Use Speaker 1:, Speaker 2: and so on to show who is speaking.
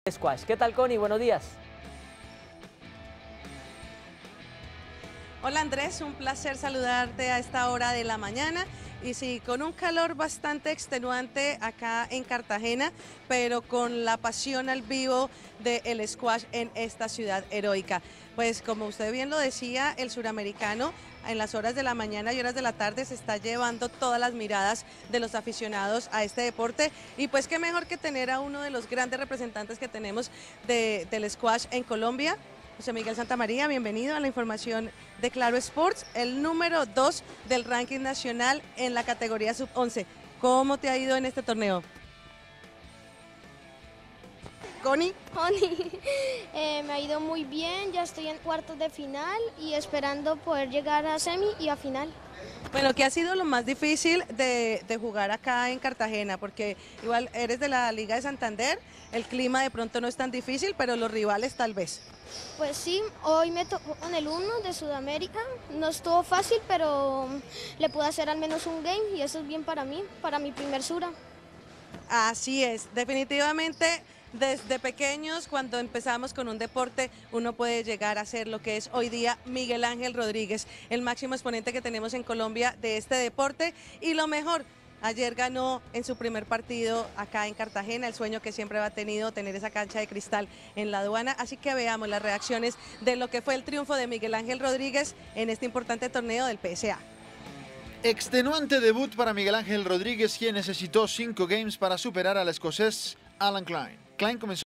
Speaker 1: Squash. ¿Qué tal, Connie? Buenos días.
Speaker 2: Hola Andrés, un placer saludarte a esta hora de la mañana. Y sí, con un calor bastante extenuante acá en Cartagena, pero con la pasión al vivo del squash en esta ciudad heroica. Pues como usted bien lo decía, el suramericano en las horas de la mañana y horas de la tarde se está llevando todas las miradas de los aficionados a este deporte. Y pues qué mejor que tener a uno de los grandes representantes que tenemos del squash en Colombia. José Miguel Santamaría, bienvenido a la información de Claro Sports, el número 2 del ranking nacional en la categoría sub-11. ¿Cómo te ha ido en este torneo? Connie.
Speaker 3: Me ha ido muy bien, ya estoy en cuartos de final y esperando poder llegar a semi y a final.
Speaker 2: Bueno, ¿qué ha sido lo más difícil de jugar acá en Cartagena? Porque igual eres de la Liga de Santander, el clima de pronto no es tan difícil, pero los rivales tal vez.
Speaker 3: Pues sí, hoy me tocó con el 1 de Sudamérica, no estuvo fácil, pero le pude hacer al menos un game y eso es bien para mí, para mi primer sura.
Speaker 2: Así es, definitivamente desde pequeños, cuando empezamos con un deporte, uno puede llegar a ser lo que es hoy día Miguel Ángel Rodríguez, el máximo exponente que tenemos en Colombia de este deporte. Y lo mejor, ayer ganó en su primer partido acá en Cartagena, el sueño que siempre ha tenido, tener esa cancha de cristal en la Aduana. Así que veamos las reacciones de lo que fue el triunfo de Miguel Ángel Rodríguez en este importante torneo del PSA.
Speaker 4: Extenuante debut para Miguel Ángel Rodríguez, quien necesitó 5 games para superar al escocés Alan Klein. Klein comenzó